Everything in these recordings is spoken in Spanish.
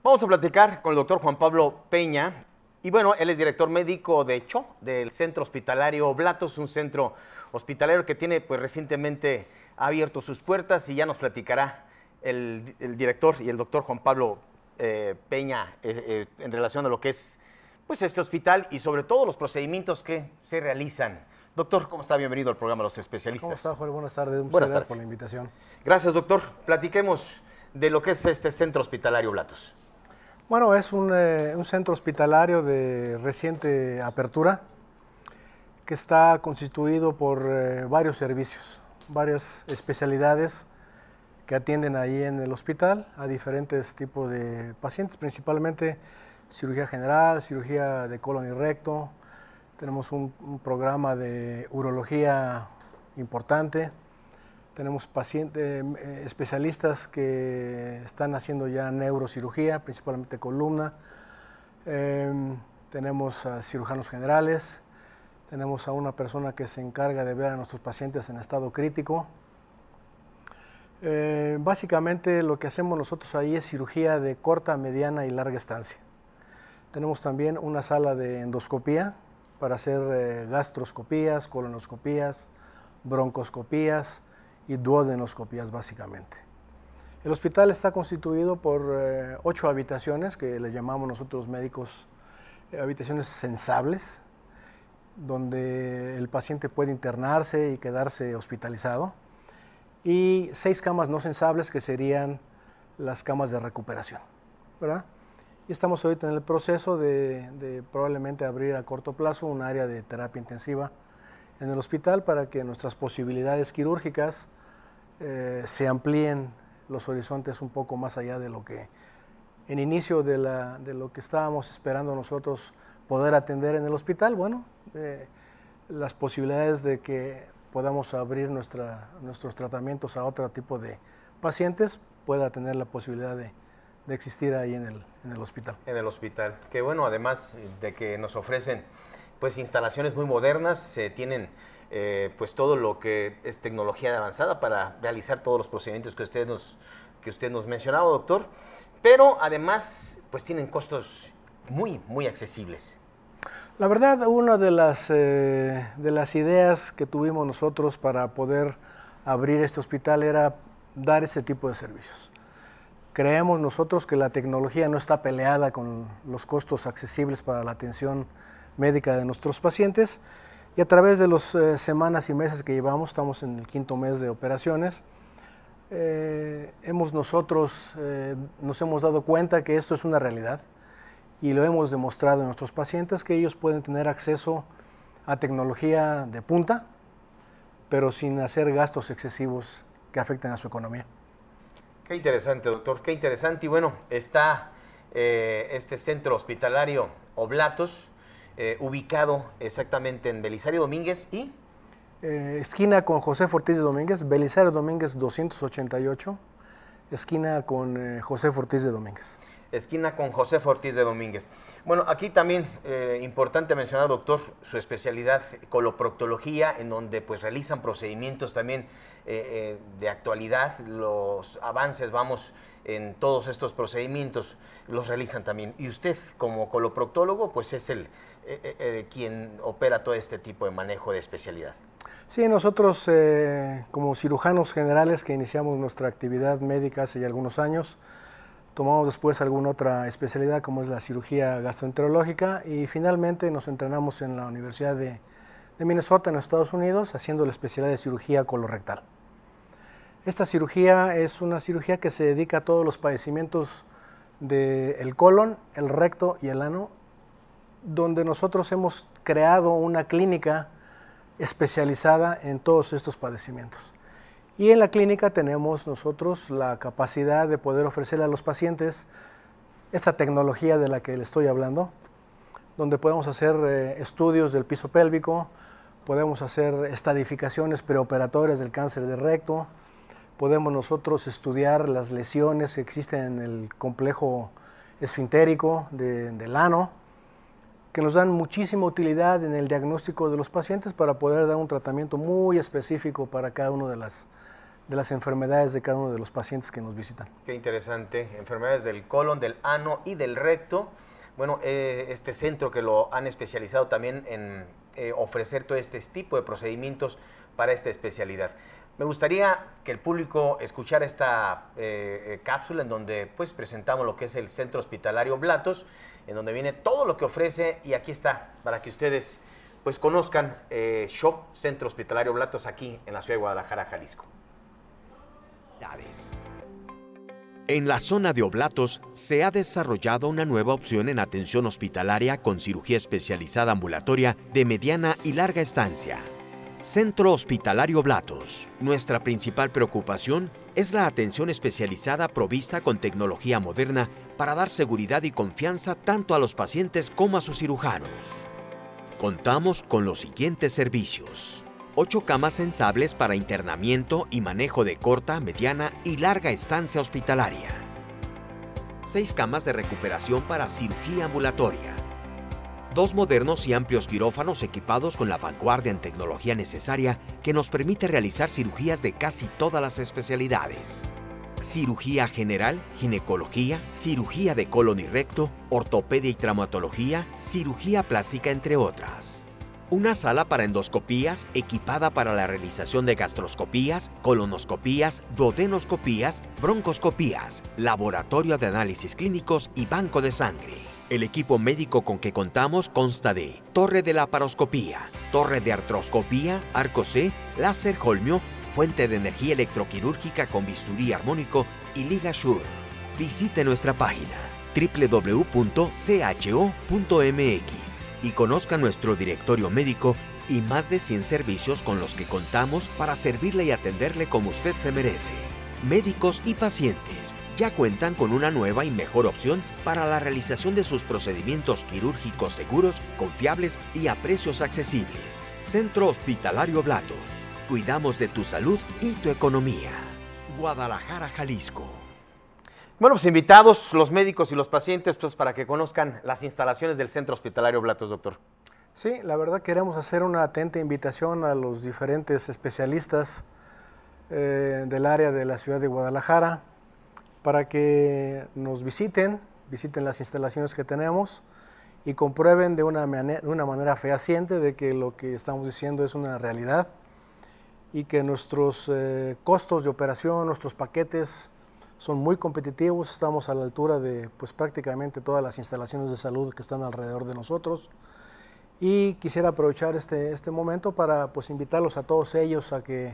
Vamos a platicar con el doctor Juan Pablo Peña. Y bueno, él es director médico, de hecho, del Centro Hospitalario Oblatos, un centro hospitalario que tiene, pues, recientemente abierto sus puertas, y ya nos platicará el director y el doctor Juan Pablo Peña en relación a lo que es, pues, este hospital y sobre todo los procedimientos que se realizan. Doctor, ¿cómo está? Bienvenido al programa Los Especialistas. ¿Cómo está, Joel? Buenas tardes. Buenas Gracias tardes por la invitación. Gracias, doctor. Platiquemos de lo que es este Centro Hospitalario Oblatos. Bueno, es un centro hospitalario de reciente apertura que está constituido por varios servicios, varias especialidades que atienden ahí en el hospital a diferentes tipos de pacientes, principalmente cirugía general, cirugía de colon y recto. Tenemos un programa de urología importante. Tenemos especialistas que están haciendo ya neurocirugía, principalmente columna. Tenemos a cirujanos generales. Tenemos a una persona que se encarga de ver a nuestros pacientes en estado crítico. Básicamente lo que hacemos nosotros ahí es cirugía de corta, mediana y larga estancia. Tenemos también una sala de endoscopía para hacer gastroscopías, colonoscopías, broncoscopías y duodenoscopías básicamente. El hospital está constituido por 8 habitaciones que les llamamos nosotros médicos habitaciones sensables, donde el paciente puede internarse y quedarse hospitalizado, y 6 camas no sensables que serían las camas de recuperación, ¿verdad? Y estamos ahorita en el proceso de probablemente abrir a corto plazo un área de terapia intensiva en el hospital para que nuestras posibilidades quirúrgicas se amplíen los horizontes un poco más allá de lo que en inicio de lo que estábamos esperando nosotros poder atender en el hospital. Bueno, las posibilidades de que podamos abrir nuestros tratamientos a otro tipo de pacientes pueda tener la posibilidad de existir ahí en el hospital. En el hospital, que bueno, además de que nos ofrecen, pues, instalaciones muy modernas, tienen pues todo lo que es tecnología avanzada para realizar todos los procedimientos que usted nos mencionaba, doctor, pero además, pues, tienen costos muy accesibles. La verdad, una de las ideas que tuvimos nosotros para poder abrir este hospital era dar ese tipo de servicios. Creemos nosotros que la tecnología no está peleada con los costos accesibles para la atención médica de nuestros pacientes, y a través de las semanas y meses que llevamos, estamos en el 5º mes de operaciones, nos hemos dado cuenta que esto es una realidad, y lo hemos demostrado en nuestros pacientes que ellos pueden tener acceso a tecnología de punta, pero sin hacer gastos excesivos que afecten a su economía. Qué interesante, doctor, qué interesante. Y bueno, está este centro hospitalario Oblatos, ubicado exactamente en Belisario Domínguez y... esquina con José Ortiz de Domínguez, Belisario Domínguez 288, esquina con José Ortiz de Domínguez. Esquina con José Ortiz de Domínguez. Bueno, aquí también importante mencionar, doctor, su especialidad coloproctología, en donde, pues, realizan procedimientos también de actualidad. Los avances, vamos, en todos estos procedimientos los realizan también. Y usted, como coloproctólogo, pues es quien opera todo este tipo de manejo de especialidad. Sí, nosotros como cirujanos generales que iniciamos nuestra actividad médica hace ya algunos años, tomamos después alguna otra especialidad como es la cirugía gastroenterológica, y finalmente nos entrenamos en la Universidad de Minnesota en los Estados Unidos haciendo la especialidad de cirugía colorectal. Esta cirugía es una cirugía que se dedica a todos los padecimientos del colon, el recto y el ano, donde nosotros hemos creado una clínica especializada en todos estos padecimientos. Y en la clínica tenemos nosotros la capacidad de poder ofrecerle a los pacientes esta tecnología de la que les estoy hablando, donde podemos hacer estudios del piso pélvico, podemos hacer estadificaciones preoperatorias del cáncer de recto, podemos nosotros estudiar las lesiones que existen en el complejo esfintérico del ano, que nos dan muchísima utilidad en el diagnóstico de los pacientes para poder dar un tratamiento muy específico para cada una de de las enfermedades de cada uno de los pacientes que nos visitan. Qué interesante, enfermedades del colon, del ano y del recto. Bueno, este centro que lo han especializado también en ofrecer todo este tipo de procedimientos para esta especialidad. Me gustaría que el público escuchara esta cápsula en donde pues presentamos lo que es el Centro Hospitalario Blatos, en donde viene todo lo que ofrece, y aquí está, para que ustedes pues conozcan Shop Centro Hospitalario Blatos aquí en la ciudad de Guadalajara, Jalisco. En la zona de Oblatos se ha desarrollado una nueva opción en atención hospitalaria con cirugía especializada ambulatoria de mediana y larga estancia. Centro Hospitalario Oblatos. Nuestra principal preocupación es la atención especializada provista con tecnología moderna para dar seguridad y confianza tanto a los pacientes como a sus cirujanos. Contamos con los siguientes servicios: 8 camas sensables para internamiento y manejo de corta, mediana y larga estancia hospitalaria. 6 camas de recuperación para cirugía ambulatoria. 2 modernos y amplios quirófanos equipados con la vanguardia en tecnología necesaria que nos permite realizar cirugías de casi todas las especialidades. Cirugía general, ginecología, cirugía de colon y recto, ortopedia y traumatología, cirugía plástica, entre otras. Una sala para endoscopías equipada para la realización de gastroscopías, colonoscopías, duodenoscopías, broncoscopías, laboratorio de análisis clínicos y banco de sangre. El equipo médico con que contamos consta de torre de laparoscopía, torre de artroscopía, arco C, láser Holmio, fuente de energía electroquirúrgica con bisturí armónico y liga Shure. Visite nuestra página www.cho.mx y conozca nuestro directorio médico y más de 100 servicios con los que contamos para servirle y atenderle como usted se merece. Médicos y pacientes ya cuentan con una nueva y mejor opción para la realización de sus procedimientos quirúrgicos seguros, confiables y a precios accesibles. Centro Hospitalario Blatos. Cuidamos de tu salud y tu economía. Guadalajara, Jalisco. Bueno, pues invitados los médicos y los pacientes pues para que conozcan las instalaciones del Centro Hospitalario Blatos, doctor. Sí, la verdad queremos hacer una atenta invitación a los diferentes especialistas del área de la ciudad de Guadalajara para que nos visiten las instalaciones que tenemos y comprueben de una manera fehaciente de que lo que estamos diciendo es una realidad y que nuestros costos de operación, nuestros paquetes son muy competitivos. Estamos a la altura de pues, prácticamente todas las instalaciones de salud que están alrededor de nosotros. Y quisiera aprovechar este momento para pues, invitarlos a todos ellos a que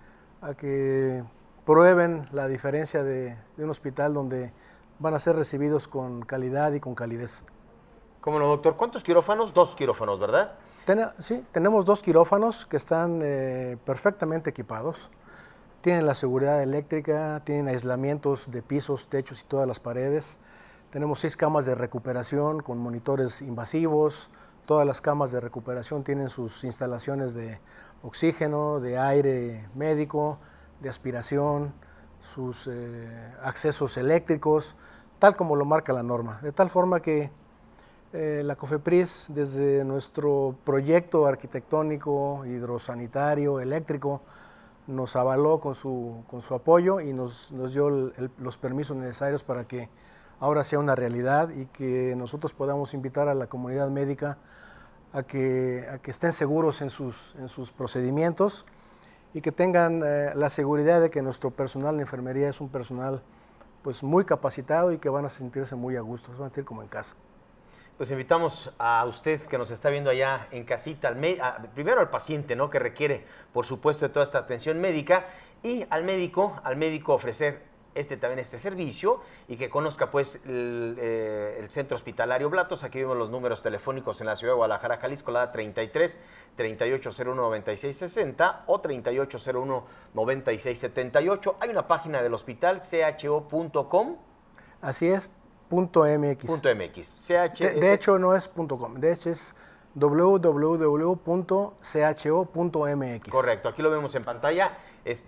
prueben la diferencia de un hospital donde van a ser recibidos con calidad y con calidez. ¿Cómo no, doctor? ¿Cuántos quirófanos? 2 quirófanos, ¿verdad? Sí, tenemos 2 quirófanos que están perfectamente equipados. Tienen la seguridad eléctrica, tienen aislamientos de pisos, techos y todas las paredes. Tenemos 6 camas de recuperación con monitores invasivos. Todas las camas de recuperación tienen sus instalaciones de oxígeno, de aire médico, de aspiración, sus accesos eléctricos, tal como lo marca la norma. De tal forma que la COFEPRIS, desde nuestro proyecto arquitectónico, hidrosanitario, eléctrico, nos avaló con su apoyo y nos dio los permisos necesarios para que ahora sea una realidad y que nosotros podamos invitar a la comunidad médica a que estén seguros en sus procedimientos y que tengan la seguridad de que nuestro personal de enfermería es un personal pues, muy capacitado y que van a sentirse muy a gusto, se van a sentir como en casa. Pues invitamos a usted que nos está viendo allá en casita, primero al paciente, ¿no?, que requiere, por supuesto, de toda esta atención médica, y al médico ofrecer también este servicio y que conozca pues el Centro Hospitalario Blatos. Aquí vemos los números telefónicos en la ciudad de Guadalajara, Jalisco, la 33 3801 9660 o 3801 9678. Hay una página del hospital, cho.com. Así es. .mx. .mx. De hecho, no es .com, de hecho es www.cho.mx. Correcto, aquí lo vemos en pantalla, es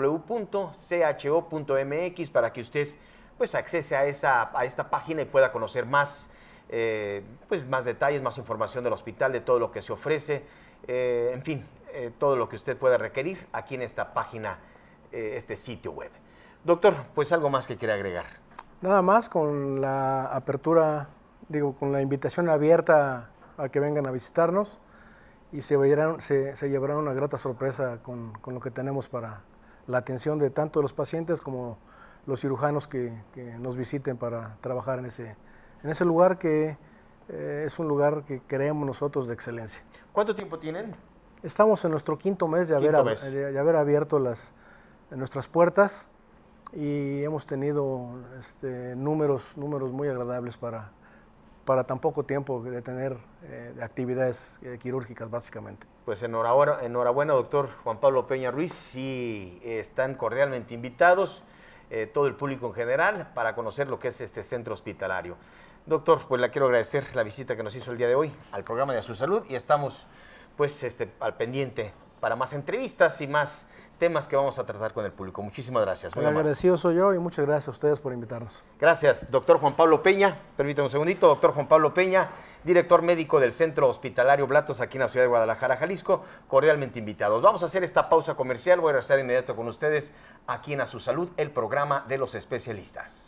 www.cho.mx para que usted pues accese a esta página y pueda conocer más, pues, más detalles, más información del hospital, de todo lo que se ofrece, en fin, todo lo que usted pueda requerir aquí en esta página este sitio web. Doctor, pues algo más que quiera agregar. Nada más, con la apertura, con la invitación abierta a que vengan a visitarnos y se llevarán una grata sorpresa con lo que tenemos para la atención de tanto los pacientes como los cirujanos que nos visiten para trabajar en ese lugar que es un lugar que creemos nosotros de excelencia. ¿Cuánto tiempo tienen? Estamos en nuestro quinto mes de haber abierto nuestras puertas y hemos tenido números muy agradables para tan poco tiempo de tener actividades quirúrgicas básicamente. Pues enhorabuena, doctor Juan Pablo Peña Ruiz, sí están cordialmente invitados, todo el público en general, para conocer lo que es este centro hospitalario. Doctor, pues le quiero agradecer la visita que nos hizo el día de hoy al programa de Su Salud y estamos pues al pendiente para más entrevistas y más temas que vamos a tratar con el público. Muchísimas gracias. El agradecido soy yo y muchas gracias a ustedes por invitarnos. Gracias, doctor Juan Pablo Peña. Permítame un segundito, doctor Juan Pablo Peña, director médico del Centro Hospitalario Blatos aquí en la ciudad de Guadalajara, Jalisco, cordialmente invitados. Vamos a hacer esta pausa comercial, voy a regresar inmediato con ustedes aquí en A Su Salud, el programa de los especialistas.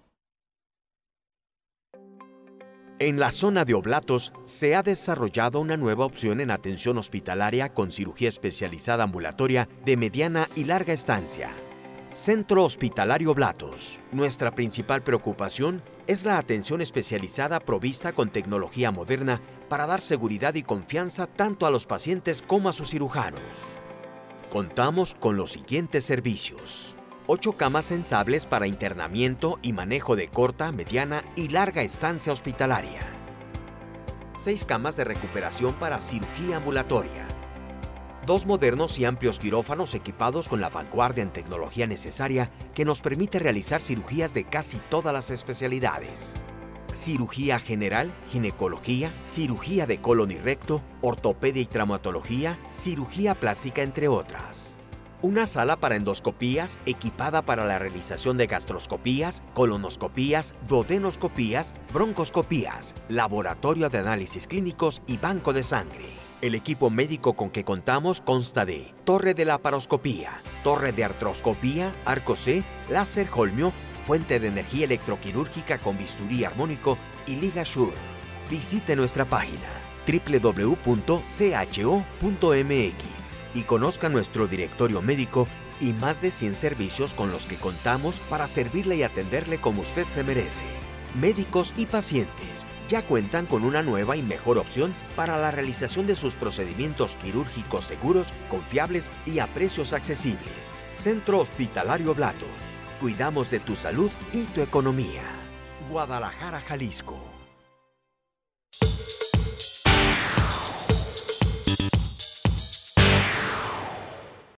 En la zona de Oblatos se ha desarrollado una nueva opción en atención hospitalaria con cirugía especializada ambulatoria de mediana y larga estancia. Centro Hospitalario Oblatos. Nuestra principal preocupación es la atención especializada provista con tecnología moderna para dar seguridad y confianza tanto a los pacientes como a sus cirujanos. Contamos con los siguientes servicios: 8 camas sensables para internamiento y manejo de corta, mediana y larga estancia hospitalaria. 6 camas de recuperación para cirugía ambulatoria. 2 modernos y amplios quirófanos equipados con la vanguardia en tecnología necesaria que nos permite realizar cirugías de casi todas las especialidades. Cirugía general, ginecología, cirugía de colon y recto, ortopedia y traumatología, cirugía plástica, entre otras. Una sala para endoscopías equipada para la realización de gastroscopías, colonoscopías, duodenoscopías, broncoscopías, laboratorio de análisis clínicos y banco de sangre. El equipo médico con que contamos consta de torre de laparoscopía, torre de artroscopía, arco C, láser Holmio, fuente de energía electroquirúrgica con bisturí armónico y liga Shure. Visite nuestra página www.cho.mx y conozca nuestro directorio médico y más de 100 servicios con los que contamos para servirle y atenderle como usted se merece. Médicos y pacientes ya cuentan con una nueva y mejor opción para la realización de sus procedimientos quirúrgicos seguros, confiables y a precios accesibles. Centro Hospitalario Blatos. Cuidamos de tu salud y tu economía. Guadalajara, Jalisco.